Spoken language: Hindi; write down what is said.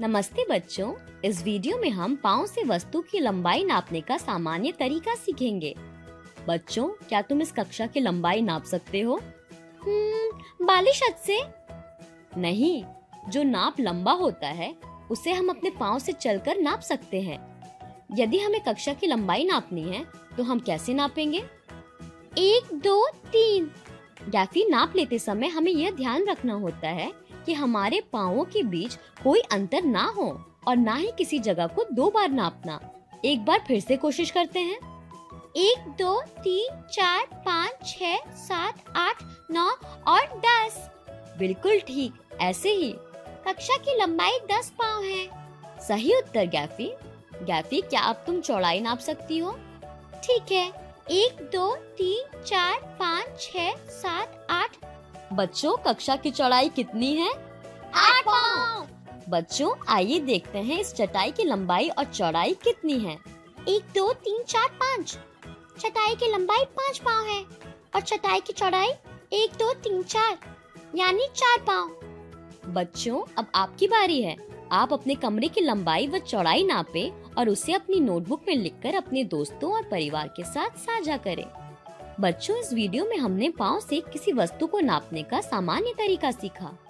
नमस्ते बच्चों, इस वीडियो में हम पाँव से वस्तु की लंबाई नापने का सामान्य तरीका सीखेंगे। बच्चों, क्या तुम इस कक्षा की लंबाई नाप सकते हो? बालिश हद से? नहीं, जो नाप लंबा होता है उसे हम अपने पाँव से चलकर नाप सकते हैं। यदि हमें कक्षा की लंबाई नापनी है तो हम कैसे नापेंगे? 1, 2, 3। गैफी, नाप लेते समय हमें यह ध्यान रखना होता है कि हमारे पाँवों के बीच कोई अंतर ना हो और ना ही किसी जगह को 2 बार नापना। एक बार फिर से कोशिश करते हैं। 1, 2, 3, 4, 5, 6, 7, 8, 9 और 10। बिल्कुल ठीक, ऐसे ही। कक्षा की लंबाई 10 पाँव है। सही उत्तर गैफी। गैफी, क्या अब तुम चौड़ाई नाप सकती हो? ठीक है। 1, 2, 3, 4, 5, 6, 7, 8। बच्चों, कक्षा की चौड़ाई कितनी है? 8 पाँव। बच्चों, आइए देखते हैं इस चटाई की लंबाई और चौड़ाई कितनी है। 1, 2, 3, 4, 5। चटाई की लंबाई 5 पाँव है और चटाई की चौड़ाई 1, 2, 3, 4 यानी 4 पाँव। बच्चों, अब आपकी बारी है। आप अपने कमरे की लंबाई व चौड़ाई नापें और उसे अपनी नोटबुक में लिखकर अपने दोस्तों और परिवार के साथ साझा करें। बच्चों, इस वीडियो में हमने पाँव से किसी वस्तु को नापने का सामान्य तरीका सीखा।